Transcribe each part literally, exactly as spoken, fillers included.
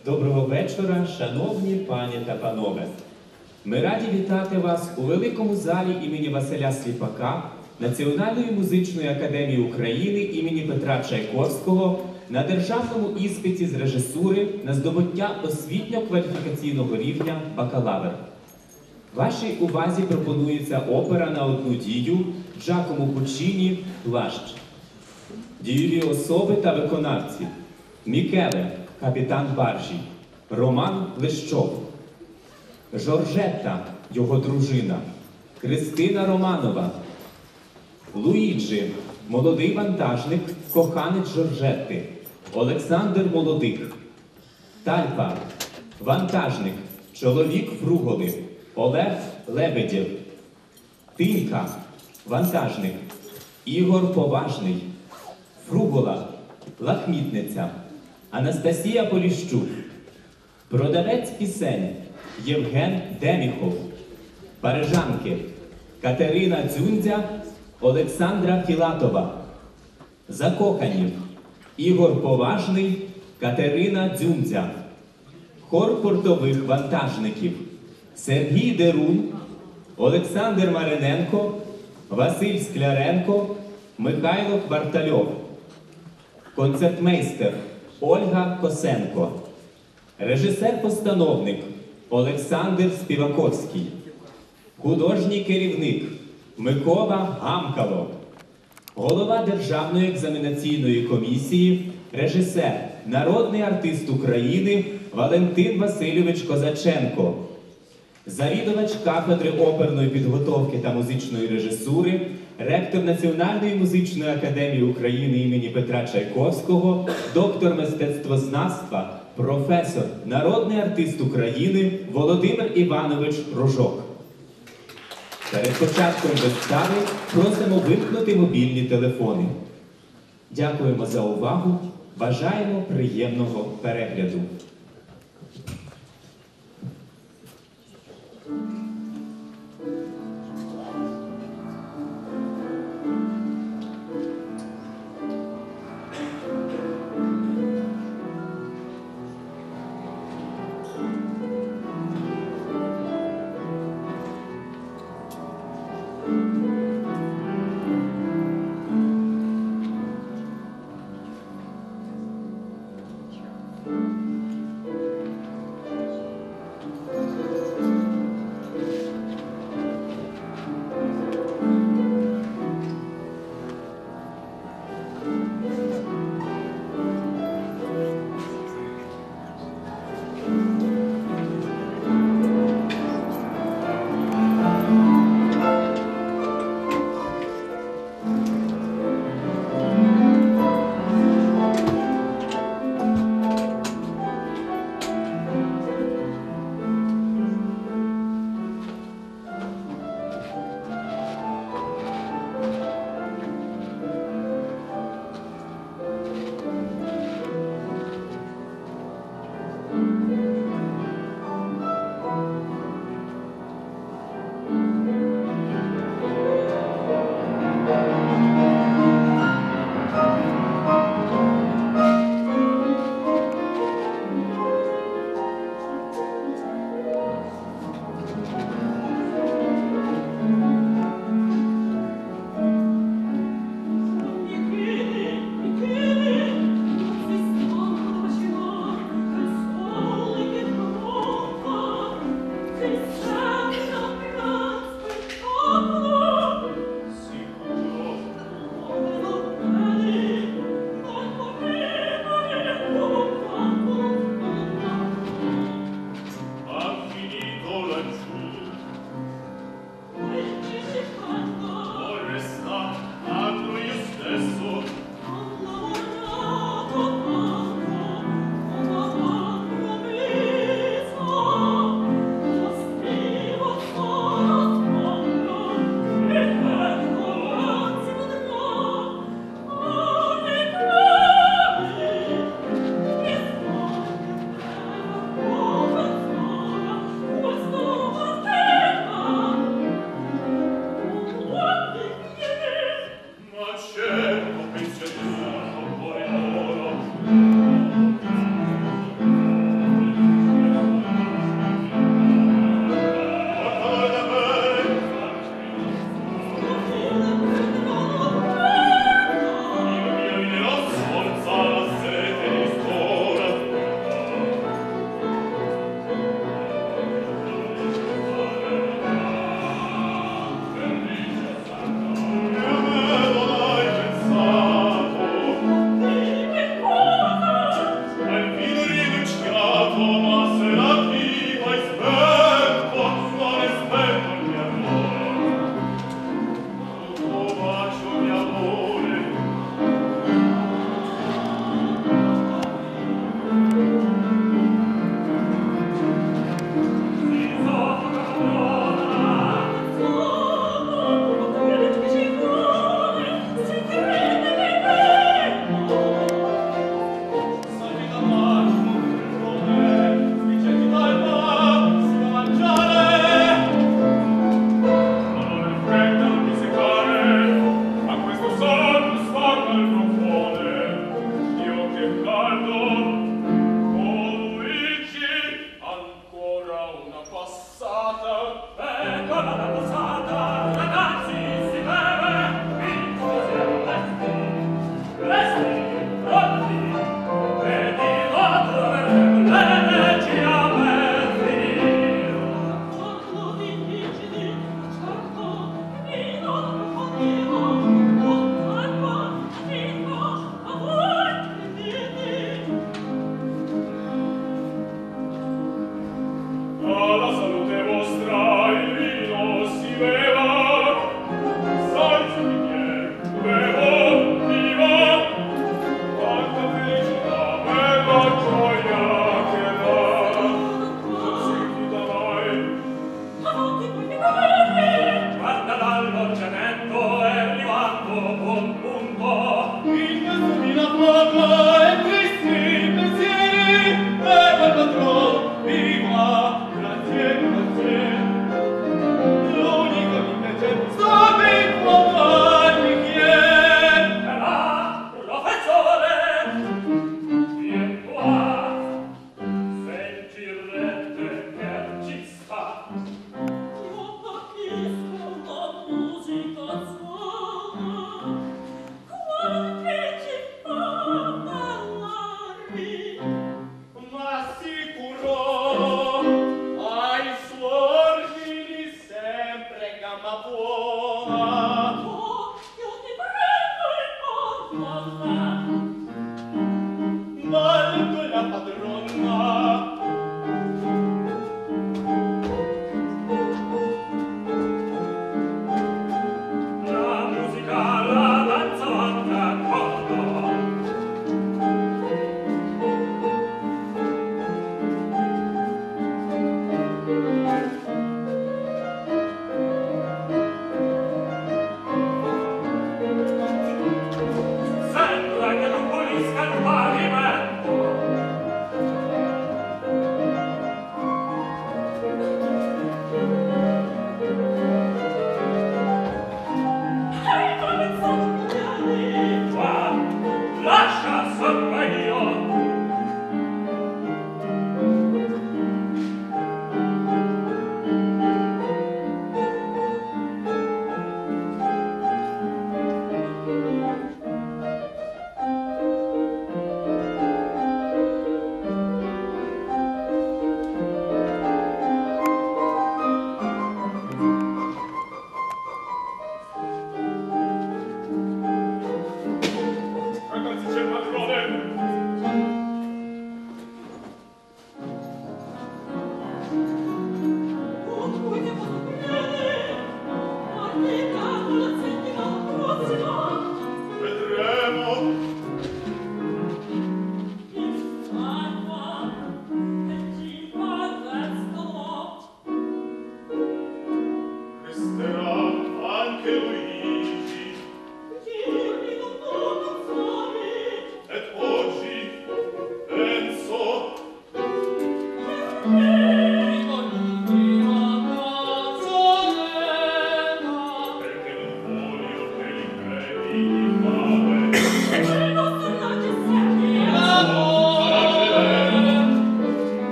Доброго вечора, шановні пані та панове. Ми раді вітати вас у великому залі імені Василя Сліпака Національної музичної академії України імені Петра Чайковського на державному іспиті з режисури на здобуття освітньо-кваліфікаційного рівня бакалавр. Вашій увазі пропонується опера на одну дію Джакомо Пуччіні «Плащ». Дієві особи та виконавці: Мікеле, капітан баржі, Роман Лещов, Жоржетта, його дружина, Кристина Романова, Луїджі, молодий вантажник, коханець Жоржетти, Олександр Молодих, Тальпа, вантажник, чоловік Фруголи, Олег Лебедєв, Тинька, вантажник, Ігор Поважний, Фругола, лахмітниця, Анастасія Поліщук, продавець пісень Євген Деміхов, парижанки Катерина Дзюндзя, Олександра Філатова, закохані Ігор Поважний, Катерина Дзюндзя, хор портових вантажників Сергій Дерун, Олександр Мариненко, Василь Скляренко, Михайло Квартальов, концертмейстер Ольга Косенко, режисер-постановник Олександр Співаковський, художній керівник Микола Гамкало, голова Державної екзаменаційної комісії, режисер, народний артист України Валентин Васильович Козаченко, завідувач кафедри оперної підготовки та музичної режисури, ректор Національної музичної академії України імені Петра Чайковського, доктор мистецтвознавства, професор, народний артист України Володимир Іванович Рожок. Перед початком вистави просимо вимкнути мобільні телефони. Дякуємо за увагу, бажаємо приємного перегляду.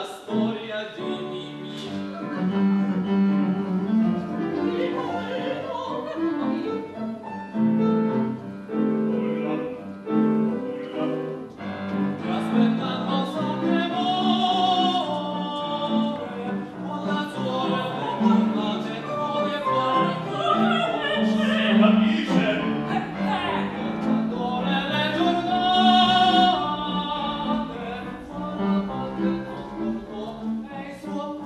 la storia di Mimì. Aspettando sempre voi, con la sua tornate come fare. Si capisce? Contatore le giornate, fa la parte non corto, e il suo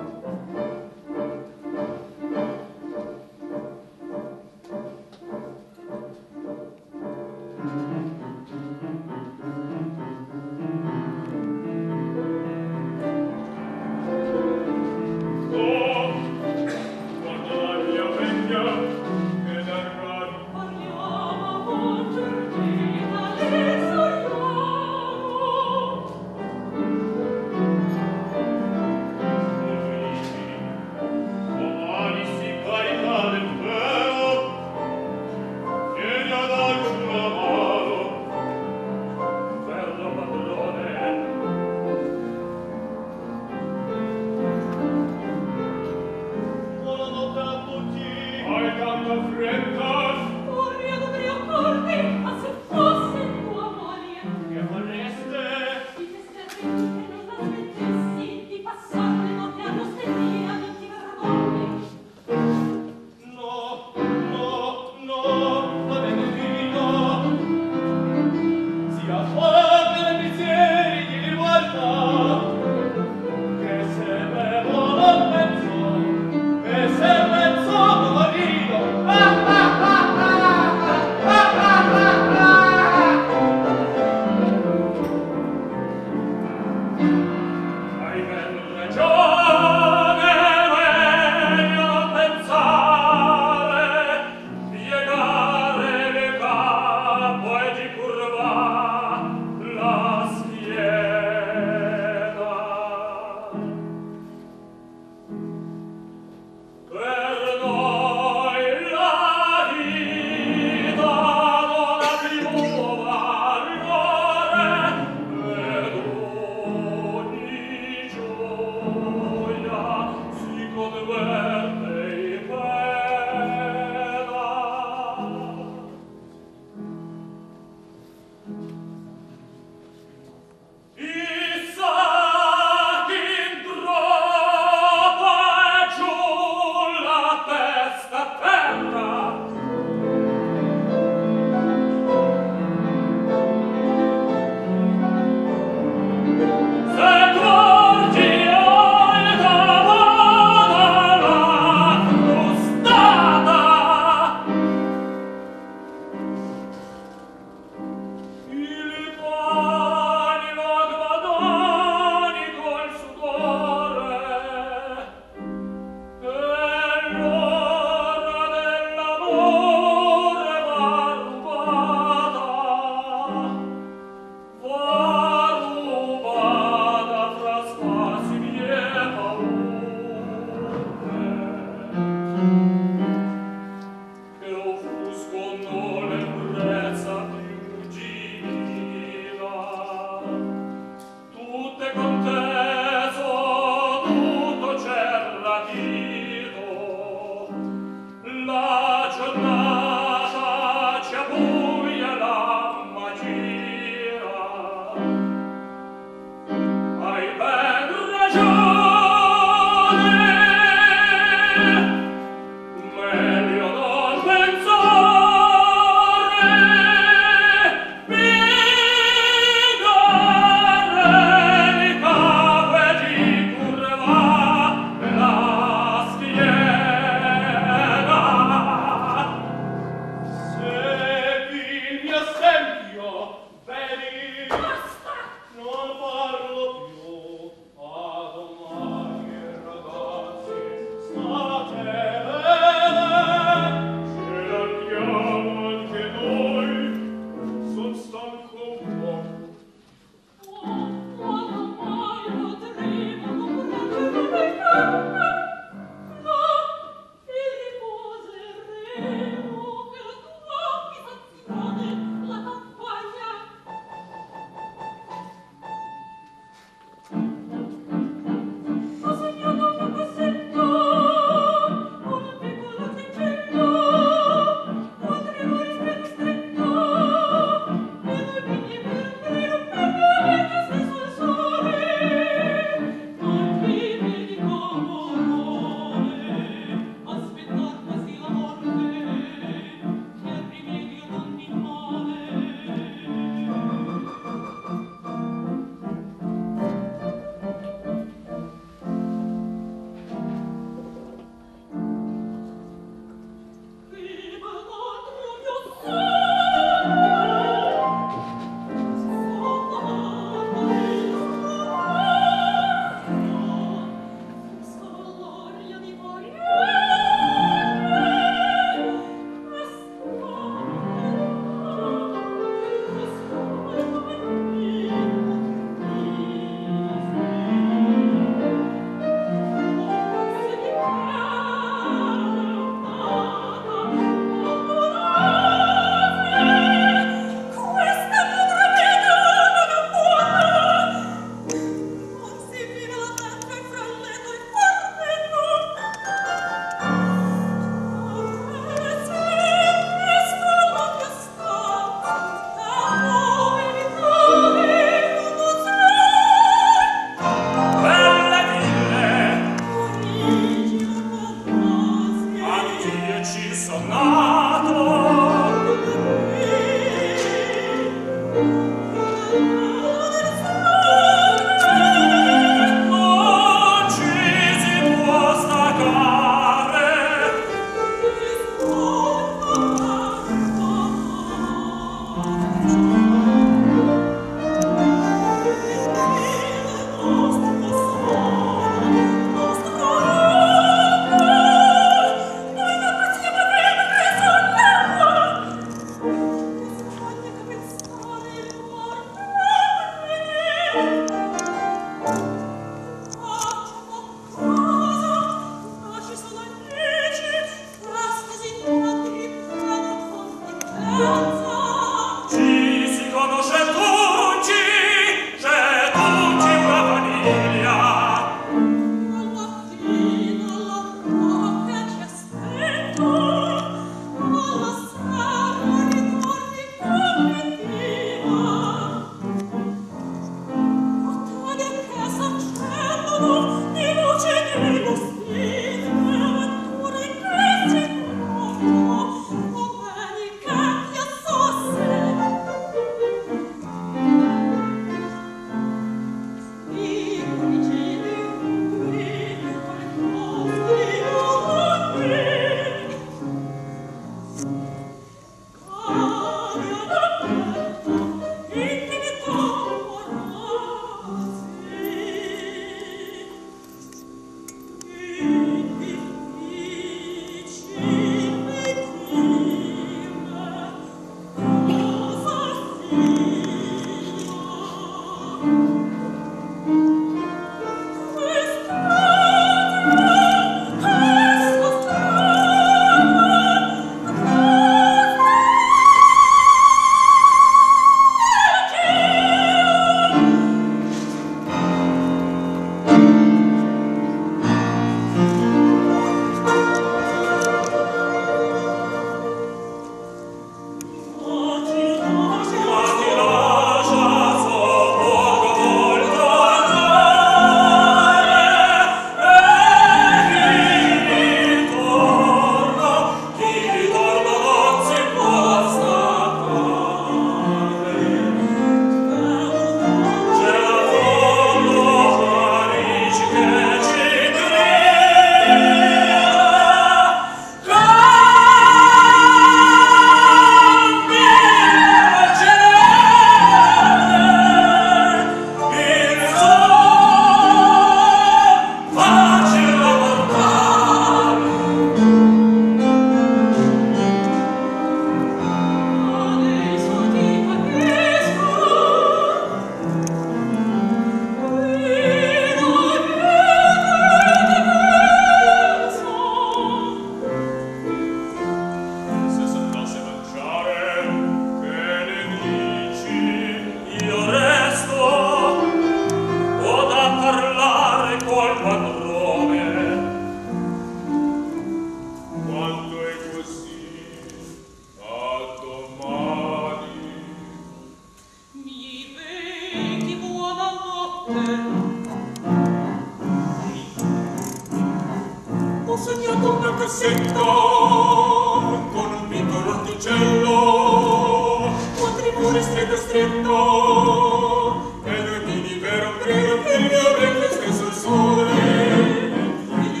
sognato una cassetta con un piccolo orticello, quattro muri stretto stretto e due piedi per aprire il mio vecchio stesso il sole. Il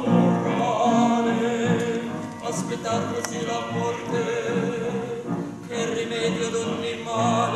caporale aspettar così la morte che è rimedio ad ogni male.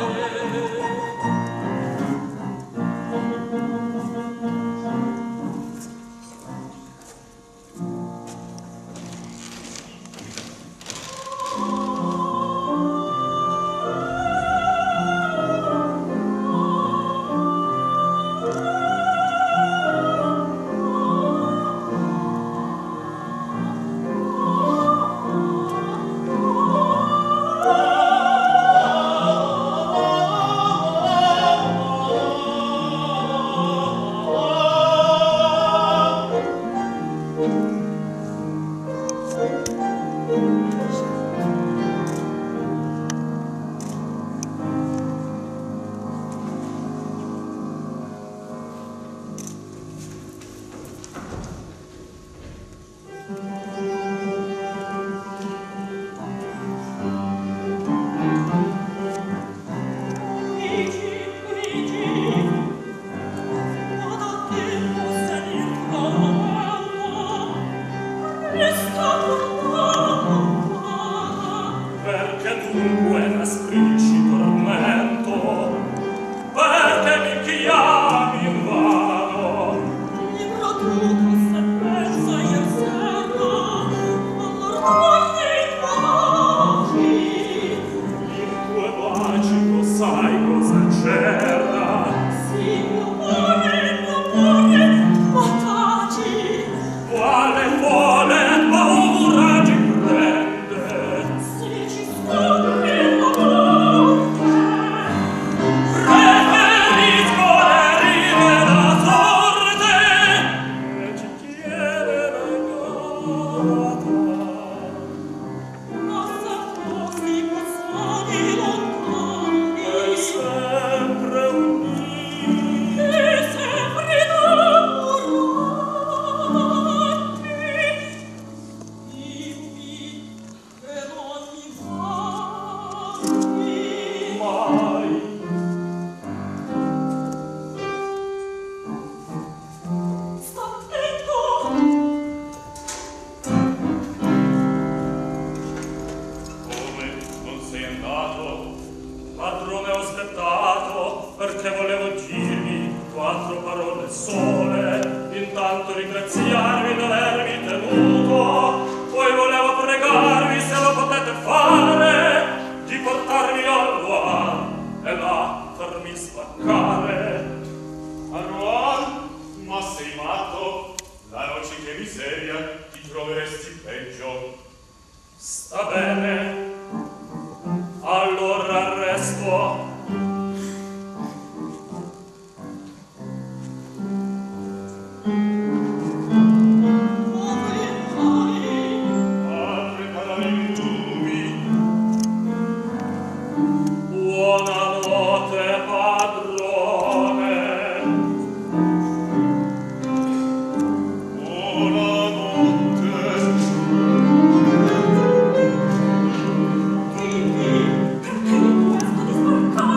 Perché questo di sbarcare?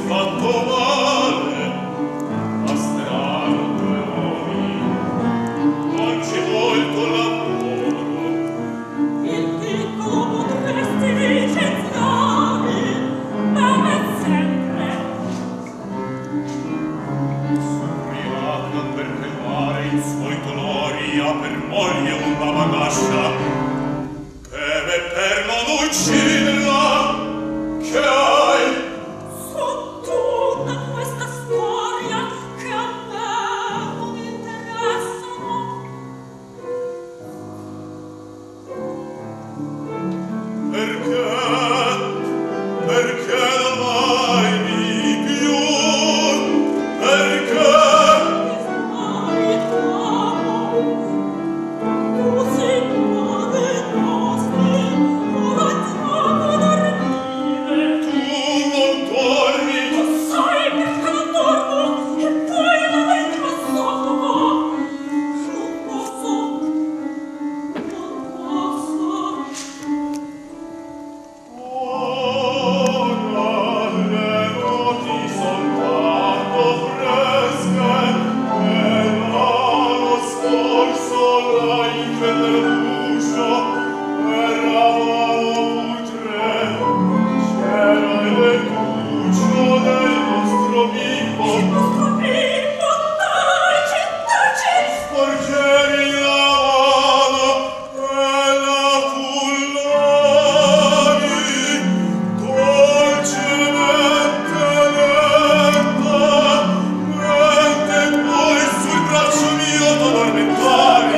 fatto male, ma strano due uomini, non c'è molto lavoro. Il piccolo potresti licenziare, ma sempre. S'ubriaca per calmare i suoi dolori, ha per moglie una bagascia, beve per non ucciderla, che hai? Su tutta questa storia che a me non interessano. Perché? Perché non ami più? Perché? Così muore nostri, ora andiamo a dormire. Tu non dormi? Tu sai perché non dormo e poi non è che soppo. Non posso, non posso. Ora le noti soltanto fresche, e l'anno scorso l'aiche dell'uscio eravamo putre. C'era il lettuccio del nostro bimbo, Il nostro bimbo, taci, taci. sporgevi la mano e la cullavi dolcemente lentamente, poi sul braccio mio t'addormentavi.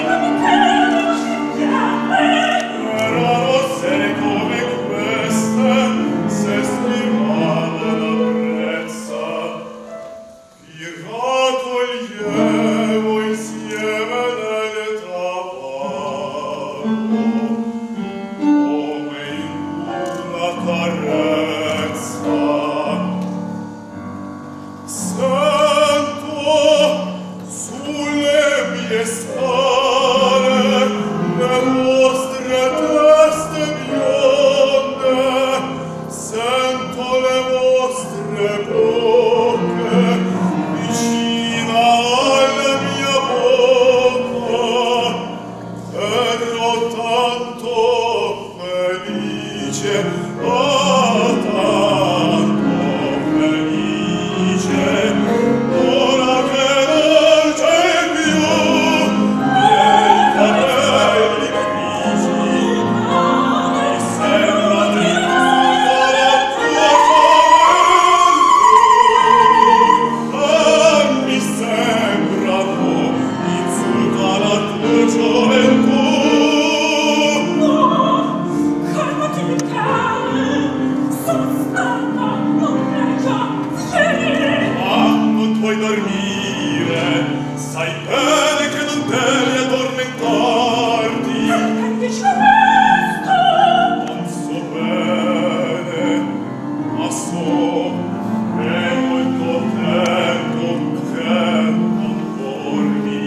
Erano sere come queste, se stimava l'apprezza, vi raccoglievo insieme nelle tabarro, come in una carezza. Sento sulle mie scale le vostre teste bionde, sento le vostre bocche vicina alla mia bocca. Ero tanto felice, ah, tanto felice, ora che non c'è più nei capelli grigi, mi sembra di tutto la tua gioventù. Ah, mi sembra insulta la tua gioventù. Calmati, Michele, sono stanca, non reggia, vieni. Ah, non puoi dormire, sai bene che non devi addormentarti. Perché dice questo? Non so bene, ma so che è molto tempo che non dormi.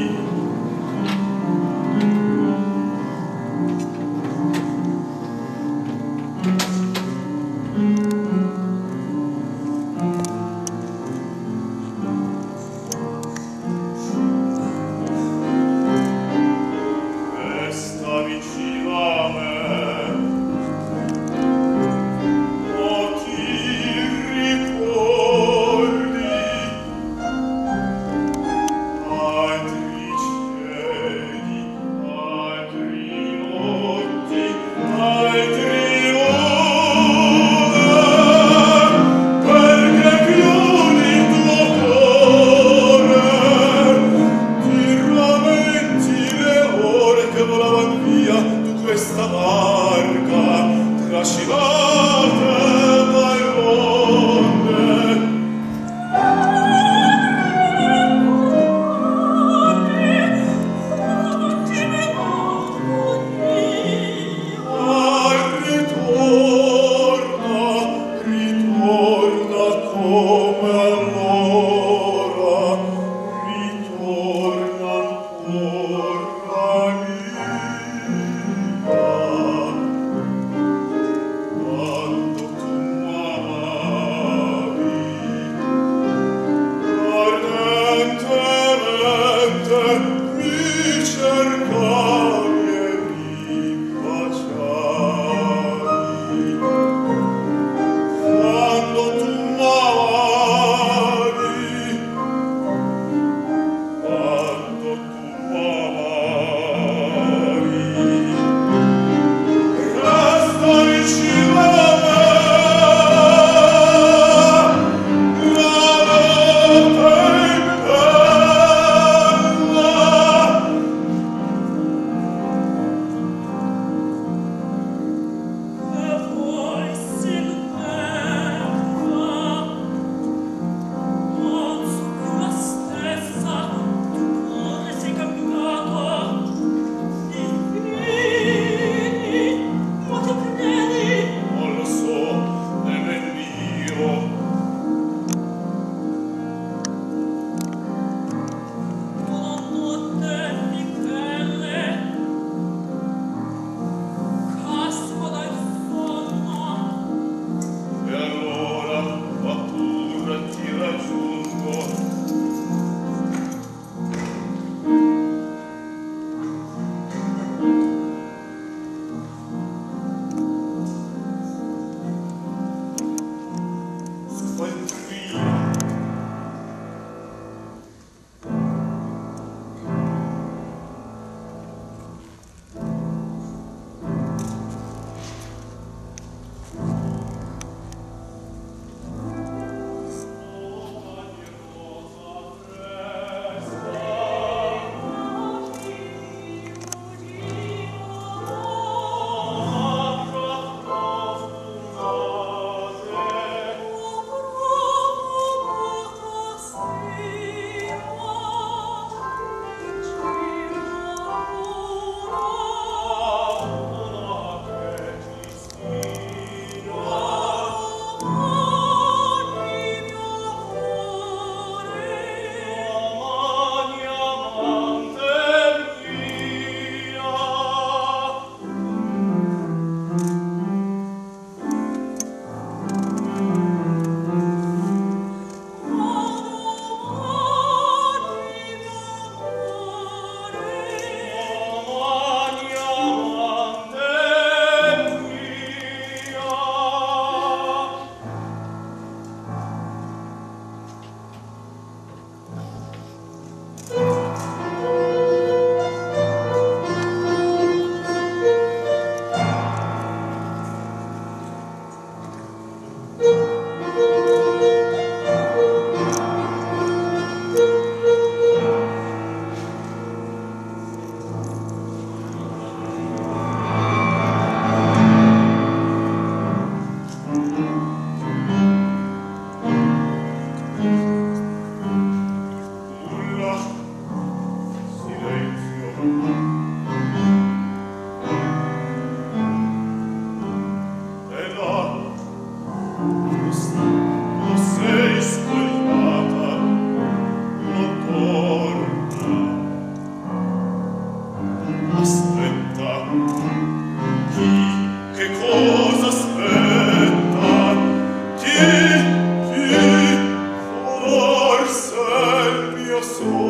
forse il mio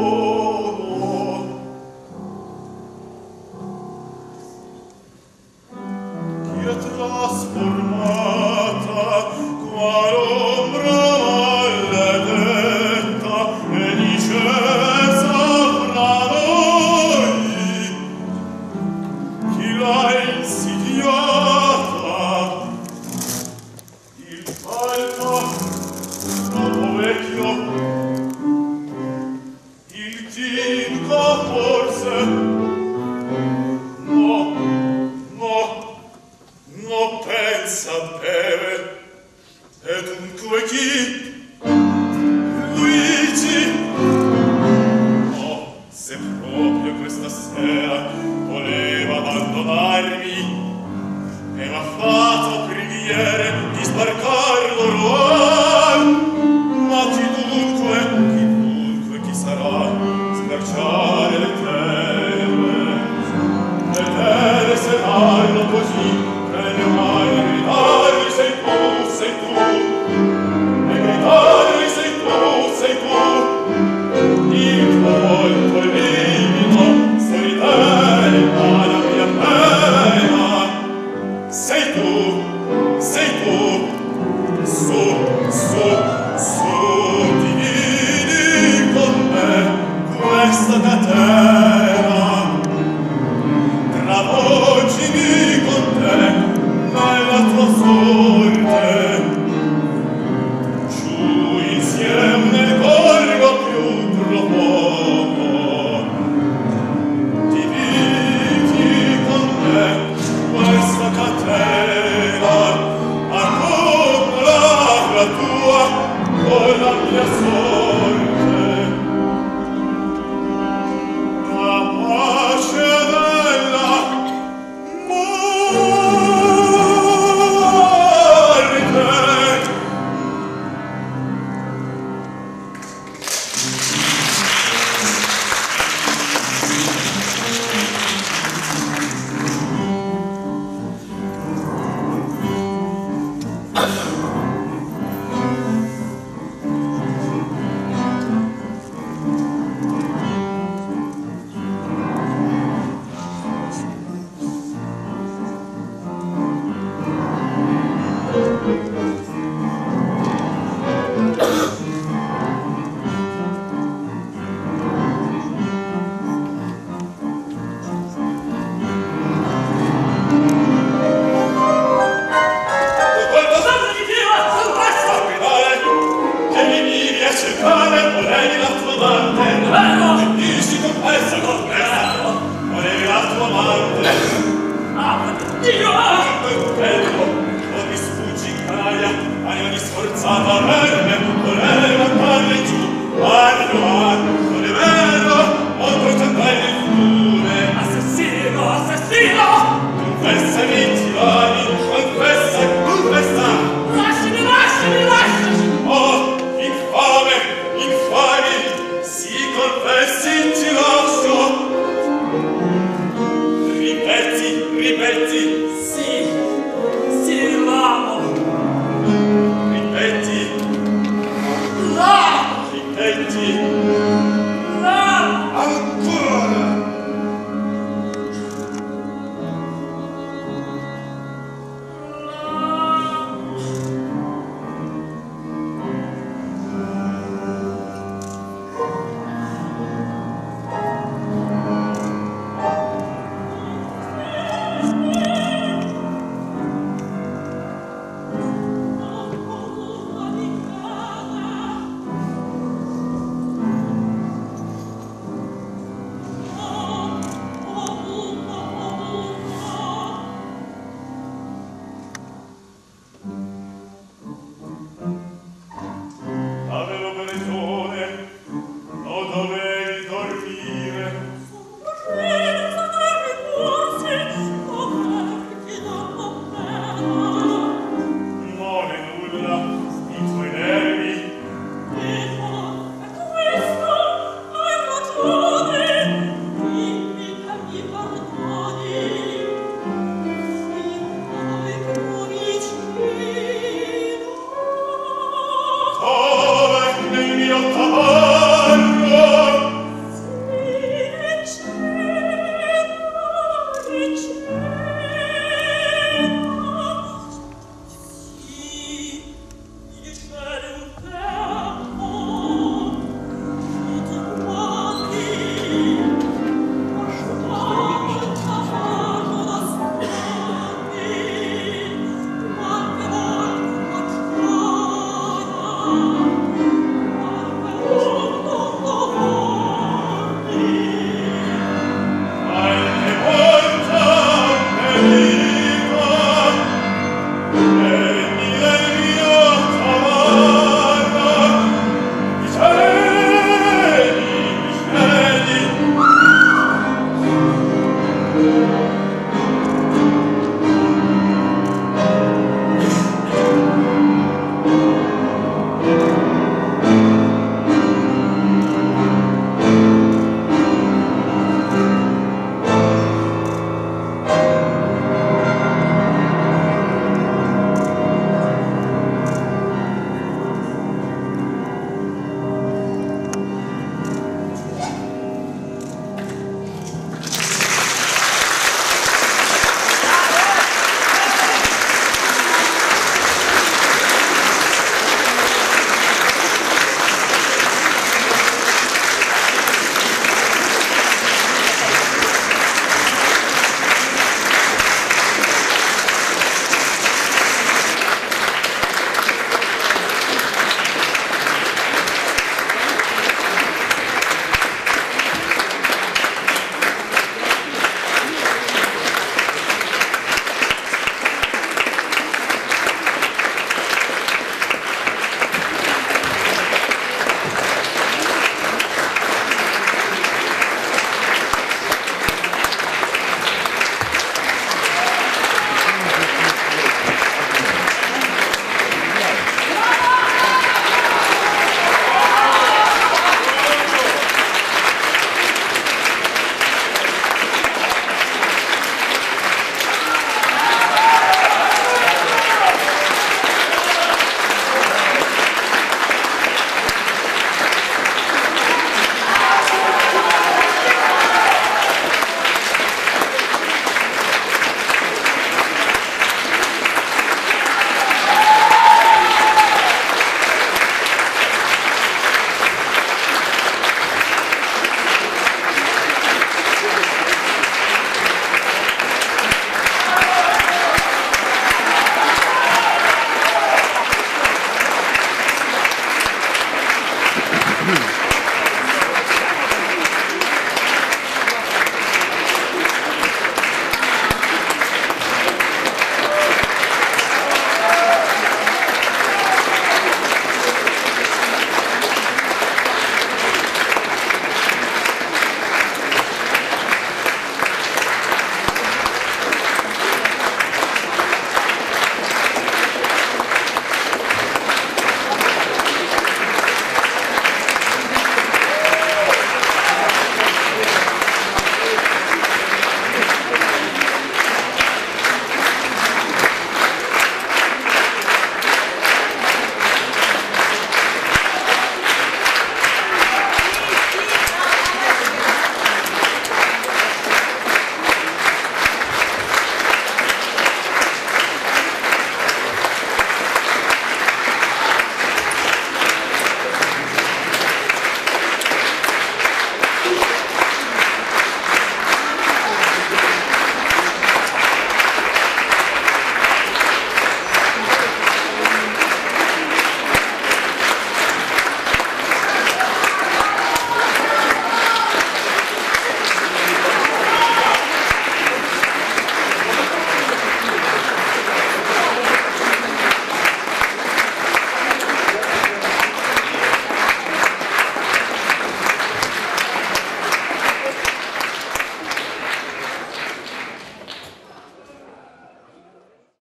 sono chi è trasformata qual ombra maledetta e discesa fra noi chi l'ha insidiata il palco troppo vecchio il tinco forse no no no pensa beve e dunque chi Luigi no se proprio questa sera voleva abbandonarmi e m'ha fatto preghiere di sbarcar l'orror ma chi dunque chi dunque chi sarà scarciare le terre le terre saranno così che le mani gridarli sei tu sei tu e gridarli sei tu sei tu il tuo volto è livido sorridere alla mia pena sei tu sei tu su su su dividi con me questa catena travolgimi con te nella tua sorte giù insieme nel corpo più profondo dividi con me questa catena accomoda la tua con la mia sorte la pace della morte Cosa diceva? Sul resto! gridare che mi vivi a cercare volevi la tua amante Vero! e dici confessa confessa volevi la tua amante Ah, Dio! quel bello o mi sfuggi in canaglia anima disforzata